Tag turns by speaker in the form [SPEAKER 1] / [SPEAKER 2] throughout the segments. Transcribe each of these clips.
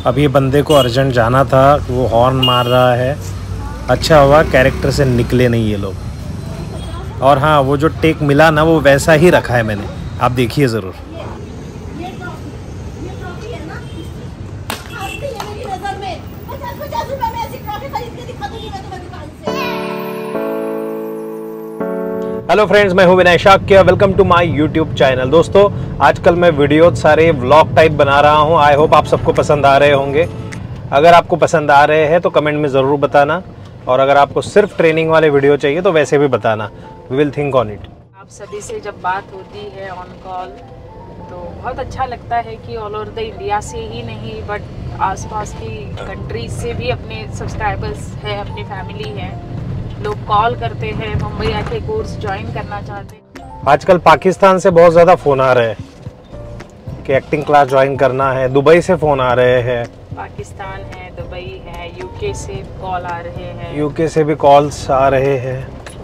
[SPEAKER 1] अब ये बंदे को अर्जेंट जाना था, वो हॉर्न मार रहा है। अच्छा हुआ कैरेक्टर से निकले नहीं ये लोग। और हाँ, वो जो टेक मिला ना वो वैसा ही रखा है मैंने, आप देखिए ज़रूर। हेलो फ्रेंड्स, मैं हूं Vinay Shakya. Welcome to my YouTube channel. दोस्तों, आजकल मैं वीडियो सारे व्लॉग टाइप बना रहा हूं। आई होप आप सबको पसंद आ रहे होंगे। अगर आपको पसंद आ रहे हैं तो कमेंट में ज़रूर बताना, और अगर आपको सिर्फ ट्रेनिंग वाले वीडियो चाहिए तो वैसे भी बताना। We will think on it.
[SPEAKER 2] आप सभी से जब बात होती है ऑन कॉल तो बहुत अच्छा लगता है कि ऑल ओवर द इंडिया से ही नहीं बट आसपास की कंट्रीज से भी अपने सब्सक्राइबर्स हैं, अपनी फैमिली है, लोग कॉल करते हैं, मुंबई आके कोर्स ज्वाइन करना चाहते हैं।
[SPEAKER 1] आजकल पाकिस्तान से बहुत ज़्यादा फ़ोन आ रहे हैं कि एक्टिंग क्लास ज्वाइन करना है। दुबई से फ़ोन आ रहे हैं,
[SPEAKER 2] पाकिस्तान है, दुबई है, यूके से कॉल आ रहे हैं,
[SPEAKER 1] यूके से भी कॉल्स आ रहे हैं,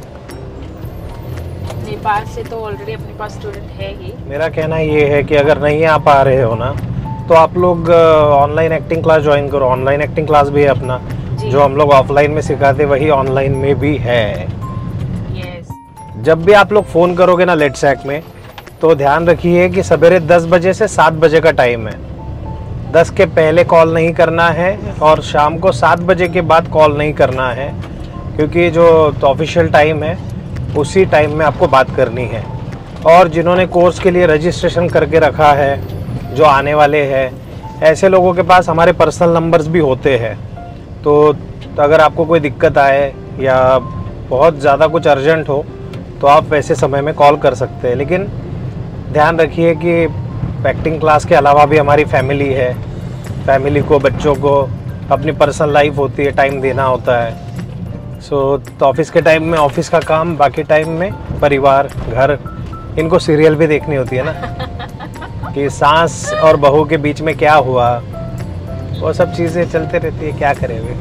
[SPEAKER 2] नेपाल से तो ऑलरेडी अपने पास स्टूडेंट है ही।
[SPEAKER 1] मेरा कहना ये है कि अगर नहीं आ पा रहे हो ना तो आप लोग ऑनलाइन एक्टिंग क्लास ज्वाइन करो। ऑनलाइन एक्टिंग क्लास भी है अपना, जो हम लोग ऑफलाइन में सिखाते वही ऑनलाइन में भी है।
[SPEAKER 2] यस।
[SPEAKER 1] जब भी आप लोग फ़ोन करोगे ना लेट्स एक्ट में, तो ध्यान रखिए कि सवेरे 10 बजे से 7 बजे का टाइम है। 10 के पहले कॉल नहीं करना है और शाम को 7 बजे के बाद कॉल नहीं करना है, क्योंकि जो ऑफिशियल टाइम है उसी टाइम में आपको बात करनी है। और जिन्होंने कोर्स के लिए रजिस्ट्रेशन करके रखा है, जो आने वाले हैं, ऐसे लोगों के पास हमारे पर्सनल नंबर्स भी होते हैं। तो अगर आपको कोई दिक्कत आए या बहुत ज़्यादा कुछ अर्जेंट हो तो आप वैसे समय में कॉल कर सकते हैं। लेकिन ध्यान रखिए कि एक्टिंग क्लास के अलावा भी हमारी फैमिली है। फैमिली को, बच्चों को अपनी पर्सनल लाइफ होती है, टाइम देना होता है। तो ऑफिस के टाइम में ऑफिस का काम, बाकी टाइम में परिवार, घर, इनको सीरियल भी देखनी होती है ना कि सास और बहू के बीच में क्या हुआ, वो सब चीज़ें चलते रहती है। क्या करें वे।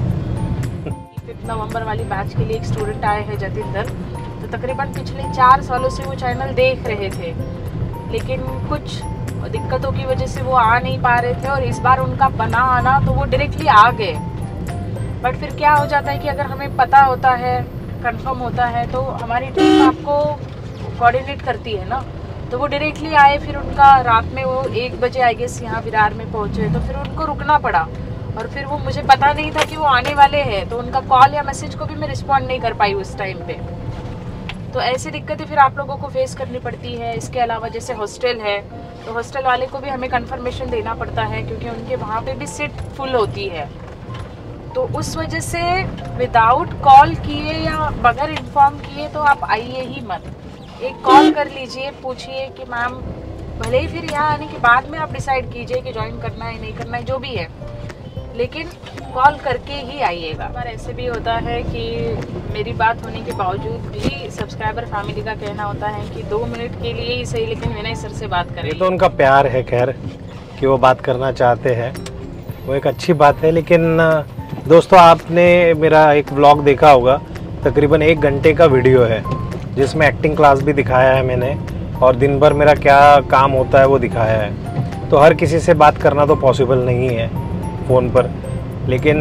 [SPEAKER 2] 5 नवंबर वाली बैच के लिए एक स्टूडेंट आए हैं जतिंदर, तो तकरीबन पिछले 4 सालों से वो चैनल देख रहे थे, लेकिन कुछ दिक्कतों की वजह से वो आ नहीं पा रहे थे। और इस बार उनका बना आना तो वो डायरेक्टली आ गए। बट फिर क्या हो जाता है कि अगर हमें पता होता है, कंफर्म होता है, तो हमारी टीम आपको कोऑर्डिनेट करती है ना, तो वो डायरेक्टली आए। फिर उनका रात में वो 1 बजे आई गेस यहाँ विरार में पहुँचे, तो फिर उनको रुकना पड़ा। और फिर वो, मुझे पता नहीं था कि वो आने वाले हैं, तो उनका कॉल या मैसेज को भी मैं रिस्पॉन्ड नहीं कर पाई उस टाइम पे। तो ऐसी दिक्कतें फिर आप लोगों को फेस करनी पड़ती है। इसके अलावा जैसे हॉस्टल है, तो हॉस्टल वाले को भी हमें कंफर्मेशन देना पड़ता है, क्योंकि उनके वहाँ पे भी सीट फुल होती है। तो उस वजह से विदाउट कॉल किए या बगैर इन्फॉर्म किए तो आप आइए ही मत। एक कॉल कर लीजिए, पूछिए कि मैम, भले ही फिर यहाँ आने के बाद में आप डिसाइड कीजिए कि ज्वाइन करना है नहीं करना है, जो भी है, लेकिन कॉल करके ही आइएगा। पर ऐसे भी होता है कि मेरी बात होने के बावजूद भी सब्सक्राइबर फैमिली का कहना होता है कि 2 मिनट के लिए ही सही, लेकिन विनय सर से बात करें।
[SPEAKER 1] ये तो उनका प्यार है, खैर, कि वो बात करना चाहते हैं, वो एक अच्छी बात है। लेकिन दोस्तों, आपने मेरा एक व्लॉग देखा होगा, तकरीबन 1 घंटे का वीडियो है, जिसमें एक्टिंग क्लास भी दिखाया है मैंने, और दिन भर मेरा क्या काम होता है वो दिखाया है। तो हर किसी से बात करना तो पॉसिबल नहीं है फ़ोन पर, लेकिन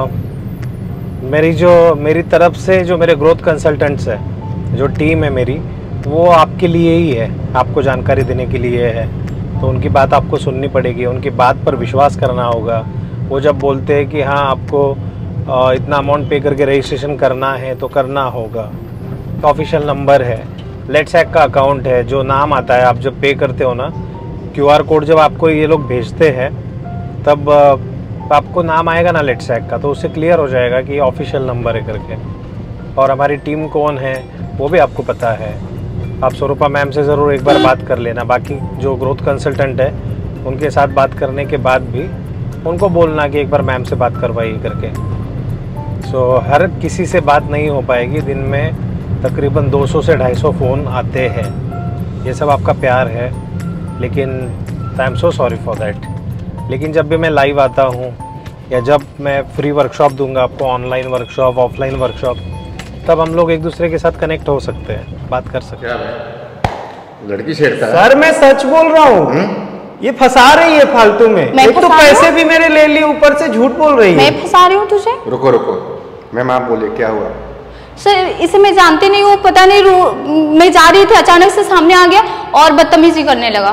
[SPEAKER 1] मेरी तरफ से जो मेरे ग्रोथ कंसल्टेंट्स है, जो टीम है मेरी, वो आपके लिए ही है, आपको जानकारी देने के लिए है। तो उनकी बात आपको सुननी पड़ेगी, उनकी बात पर विश्वास करना होगा। वो जब बोलते हैं कि हाँ आपको इतना अमाउंट पे करके रजिस्ट्रेशन करना है तो करना होगा। ऑफिशियल नंबर है, लेट्स एक्ट का अकाउंट है, जो नाम आता है आप जब पे करते हो ना, QR कोड जब आपको ये लोग भेजते हैं तब आपको नाम आएगा ना लेट्स एक्ट का, तो उससे क्लियर हो जाएगा कि ऑफिशियल नंबर है करके। और हमारी टीम कौन है वो भी आपको पता है। आप स्वरूपा मैम से ज़रूर एक बार बात कर लेना। बाकी जो ग्रोथ कंसल्टेंट है उनके साथ बात करने के बाद भी उनको बोलना कि एक बार मैम से बात करवाइए करके। हर किसी से बात नहीं हो पाएगी। दिन में तकरीबन 200 से 250 फ़ोन आते हैं। ये सब आपका प्यार है, लेकिन I am so sorry for that. लेकिन जब भी मैं लाइव आता हूँ या जब मैं फ्री वर्कशॉप दूंगा आपको, ऑनलाइन वर्कशॉप, ऑफलाइन वर्कशॉप, तब हम लोग एक दूसरे के साथ कनेक्ट हो सकते हैं, बात कर सकते हैं।
[SPEAKER 3] लड़की छेड़ता है?
[SPEAKER 1] सर मैं सच बोल रहा हूँ।
[SPEAKER 3] ये फंसा रही है फालतू में। एक तो पैसे भी मेरे ले लिए, ऊपर से झूठ बोल रही है।
[SPEAKER 4] मैं फंसा रही हूँ तुझे?
[SPEAKER 5] रुको रुको मैम, आप बोले क्या हुआ?
[SPEAKER 4] सर इसे मैं जानती नहीं हूँ, पता नहीं मैं जा रही थी, अचानक से सामने आ गया और बदतमीजी करने लगा।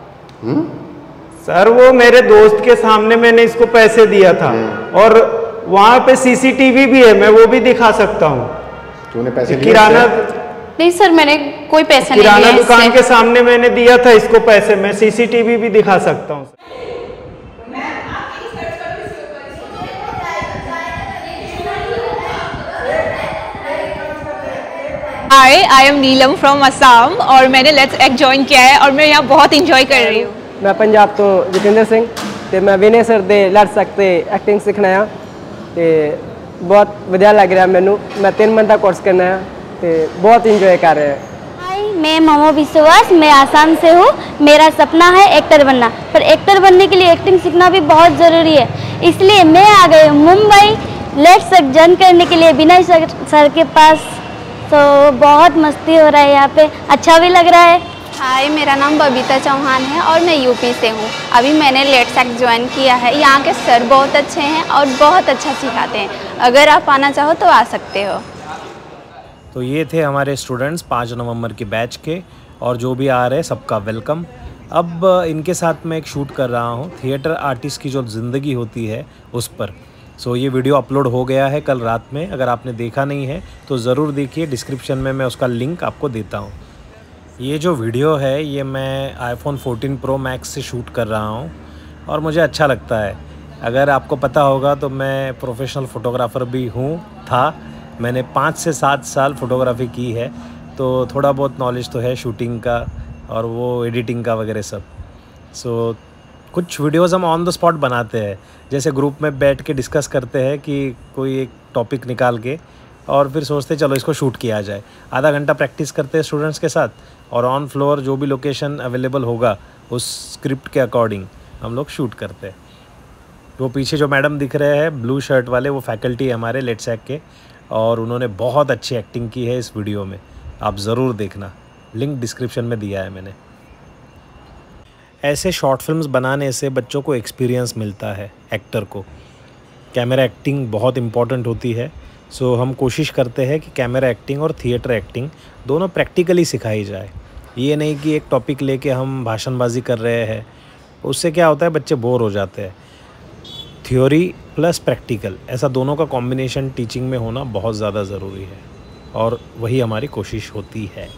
[SPEAKER 3] सर वो मेरे दोस्त के सामने मैंने इसको पैसे दिया था और वहाँ पे सीसीटीवी भी है, मैं वो भी दिखा सकता हूँ।
[SPEAKER 5] तूने पैसे लिए?
[SPEAKER 3] किराना
[SPEAKER 4] नहीं सर, मैंने कोई पैसे नहीं
[SPEAKER 3] किराना
[SPEAKER 4] लिए
[SPEAKER 3] दुकान
[SPEAKER 4] इससे।
[SPEAKER 3] के सामने मैंने दिया था इसको पैसे, मैं सीसीटीवी भी दिखा सकता हूँ।
[SPEAKER 6] Hi, I am Neelam from Assam और मैंने लेट्स एक्ट ज्वाइन किया है और मैं यहाँ बहुत इंजॉय कर रही हूँ।
[SPEAKER 7] मैं पंजाब तो जतिंदर सिंह ते मैं विनय सर दे लड़ सकते एक्टिंग सीखना है ते बहुत वधिया लग रहा मैनू। मैं 3 मंथ का कोर्स करना है ते बहुत इंजॉय कर रहे हैं।
[SPEAKER 8] हाय, मैं मोमो विश्वास, मैं आसाम से हूँ। मेरा सपना है एक्टर बनना, पर एक्टर बनने के लिए एक्टिंग सीखना भी बहुत ज़रूरी है, इसलिए मैं आ गई मुंबई लेट्स एक्ट ज्वाइन करने के लिए विनय सर के पास। तो बहुत मस्ती हो रहा है यहाँ पे, अच्छा भी लग रहा है।
[SPEAKER 4] हाय, मेरा नाम बबीता चौहान है और मैं यूपी से हूँ। अभी मैंने लेट्स एक्ट ज्वाइन किया है। यहाँ के सर बहुत अच्छे हैं और बहुत अच्छा सिखाते हैं। अगर आप आना चाहो तो आ सकते हो।
[SPEAKER 1] तो ये थे हमारे स्टूडेंट्स 5 नवंबर के बैच के, और जो भी आ रहे हैं सबका वेलकम। अब इनके साथ मैं एक शूट कर रहा हूँ थिएटर आर्टिस्ट की जो ज़िंदगी होती है उस पर। सो ये वीडियो अपलोड हो गया है कल रात में, अगर आपने देखा नहीं है तो ज़रूर देखिए, डिस्क्रिप्शन में मैं उसका लिंक आपको देता हूँ। ये जो वीडियो है ये मैं iPhone 14 Pro Max से शूट कर रहा हूँ और मुझे अच्छा लगता है। अगर आपको पता होगा तो मैं प्रोफेशनल फ़ोटोग्राफ़र भी था। मैंने 5 से 7 साल फ़ोटोग्राफी की है, तो थोड़ा बहुत नॉलेज तो है शूटिंग का और वो एडिटिंग का वगैरह सब। सो कुछ वीडियोस हम ऑन द स्पॉट बनाते हैं, जैसे ग्रुप में बैठ के डिस्कस करते हैं कि कोई एक टॉपिक निकाल के और फिर सोचते चलो इसको शूट किया जाए। आधा घंटा प्रैक्टिस करते हैं स्टूडेंट्स के साथ और ऑन फ्लोर जो भी लोकेशन अवेलेबल होगा उस स्क्रिप्ट के अकॉर्डिंग हम लोग शूट करते हैं। वो पीछे जो मैडम दिख रहे हैं ब्लू शर्ट वाले, वो फैकल्टी है हमारे लेट्स एक्ट के और उन्होंने बहुत अच्छी एक्टिंग की है इस वीडियो में, आप ज़रूर देखना, लिंक डिस्क्रिप्शन में दिया है मैंने। ऐसे शॉर्ट फिल्म्स बनाने से बच्चों को एक्सपीरियंस मिलता है, एक्टर को। कैमरा एक्टिंग बहुत इम्पॉर्टेंट होती है, सो हम कोशिश करते हैं कि कैमरा एक्टिंग और थिएटर एक्टिंग दोनों प्रैक्टिकली सिखाई जाए। ये नहीं कि एक टॉपिक लेके हम भाषणबाजी कर रहे हैं, उससे क्या होता है बच्चे बोर हो जाते हैं। थ्योरी प्लस प्रैक्टिकल, ऐसा दोनों का कॉम्बिनेशन टीचिंग में होना बहुत ज़्यादा ज़रूरी है और वही हमारी कोशिश होती है।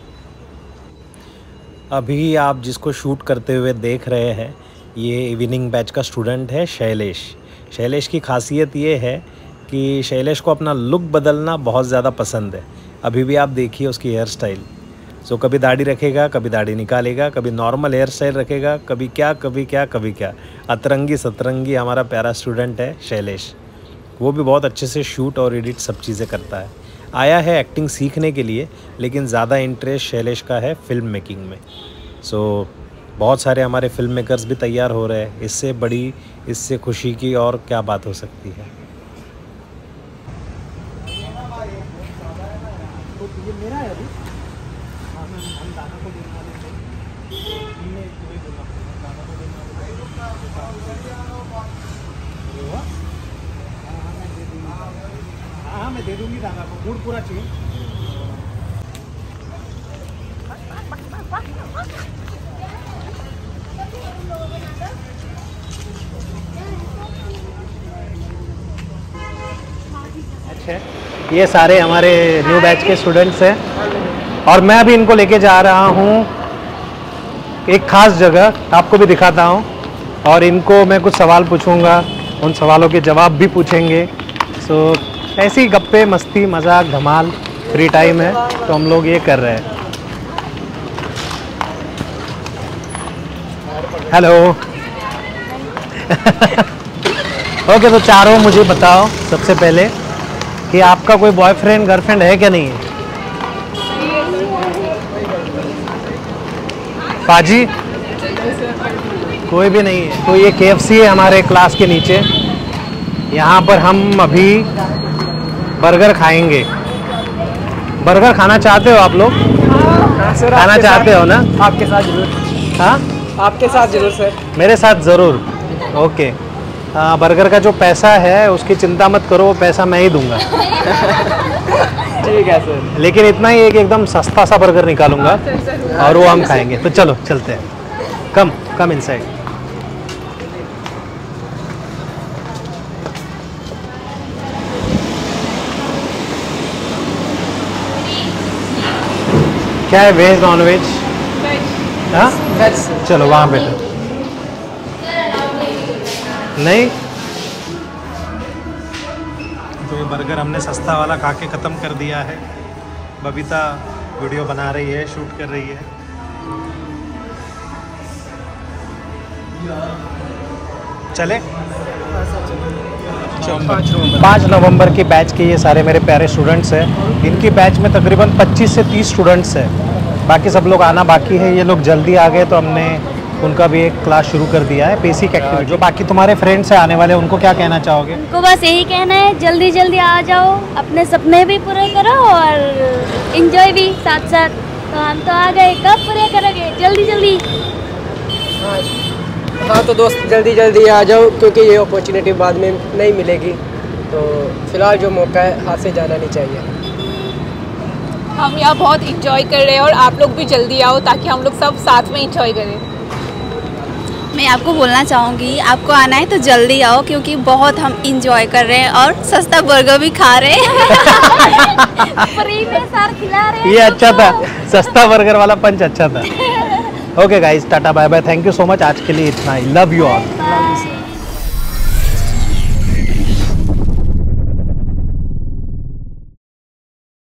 [SPEAKER 1] अभी आप जिसको शूट करते हुए देख रहे हैं ये इवनिंग बैच का स्टूडेंट है शैलेश। शैलेश की खासियत ये है कि शैलेश को अपना लुक बदलना बहुत ज़्यादा पसंद है। अभी भी आप देखिए उसकी हेयर स्टाइल। सो कभी दाढ़ी रखेगा, कभी दाढ़ी निकालेगा, कभी नॉर्मल हेयर स्टाइल रखेगा, कभी क्या कभी क्या कभी क्या। अतरंगी सतरंगी हमारा प्यारा स्टूडेंट है शैलेश। वो भी बहुत अच्छे से शूट और एडिट सब चीज़ें करता है। आया है एक्टिंग सीखने के लिए, लेकिन ज़्यादा इंटरेस्ट शैलेश का है फिल्म मेकिंग में। सो बहुत सारे हमारे फिल्म मेकर्स भी तैयार हो रहे हैं। इससे बड़ी, इससे खुशी की और क्या बात हो सकती है। हाँ मैं दे दूंगी दादा को, मूड पूरा चाहिए। अच्छा, ये सारे हमारे न्यू बैच के स्टूडेंट्स हैं और मैं अभी इनको लेके जा रहा हूँ एक ख़ास जगह, आपको भी दिखाता हूँ। और इनको मैं कुछ सवाल पूछूंगा, उन सवालों के जवाब भी पूछेंगे। सो ऐसी गप्पे मस्ती मजाक धमाल, फ्री टाइम है तो हम लोग ये कर रहे हैं। हेलो ओके, तो चारों मुझे बताओ सबसे पहले कि आपका कोई बॉयफ्रेंड गर्लफ्रेंड है क्या नहीं है? पाजी कोई भी नहीं है। तो ये KFC है हमारे क्लास के नीचे, यहाँ पर हम अभी बर्गर खाएंगे। बर्गर खाना चाहते हो आप लोग?
[SPEAKER 7] हाँ सर,
[SPEAKER 1] खाना चाहते हो ना?
[SPEAKER 7] आपके साथ जरूर।
[SPEAKER 1] हाँ
[SPEAKER 7] आपके साथ जरूर सर।
[SPEAKER 1] मेरे साथ ज़रूर। ओके। बर्गर का जो पैसा है उसकी चिंता मत करो, वो पैसा मैं ही दूंगा।
[SPEAKER 7] ठीक है सर।
[SPEAKER 1] लेकिन इतना ही है कि एकदम सस्ता सा बर्गर निकालूंगा और वो हम खाएंगे। तो चलो चलते हैं। Come inside. क्या है, वेज नॉन वेज? हाँ, चलो वहाँ बैठो। नहीं तो ये बर्गर हमने सस्ता वाला खा के ख़त्म कर दिया है। बबीता वीडियो बना रही है, शूट कर रही है। चले 5 नवंबर की बैच के ये सारे मेरे प्यारे स्टूडेंट्स हैं। इनकी बैच में तकरीबन 25 से 30 स्टूडेंट्स हैं। बाकी सब लोग आना बाकी है। ये लोग जल्दी आ गए तो हमने उनका भी एक क्लास शुरू कर दिया है, बेसिक एक्टिविटी। जो बाकी तुम्हारे फ्रेंड्स हैं आने वाले, उनको क्या कहना चाहोगे?
[SPEAKER 8] उनको बस यही कहना है, जल्दी जल्दी आ जाओ, अपने सपने भी पूरे करो और एंजॉय भी साथ साथ। तो हम तो आ गए, कब पूरे करोगे? जल्दी जल्दी।
[SPEAKER 7] हाँ तो दोस्त जल्दी जल्दी आ जाओ, क्योंकि ये अपॉर्चुनिटी बाद में नहीं मिलेगी। तो फिलहाल जो मौका है हाथ से जाना नहीं चाहिए।
[SPEAKER 6] हम यहाँ बहुत इंजॉय कर रहे हैं और आप लोग भी जल्दी आओ ताकि हम लोग सब साथ में इंजॉय करें।
[SPEAKER 4] मैं आपको बोलना चाहूँगी, आपको आना है तो जल्दी आओ, क्योंकि बहुत हम इंजॉय कर रहे हैं और सस्ता बर्गर भी खा रहे हैं।
[SPEAKER 8] फ्री में सर खिला रहे हैं।
[SPEAKER 1] ये अच्छा था, सस्ता बर्गर वाला पंच अच्छा था। Okay guys, tata bye bye, thank you so much. आज के लिए इतना ही। Love you all.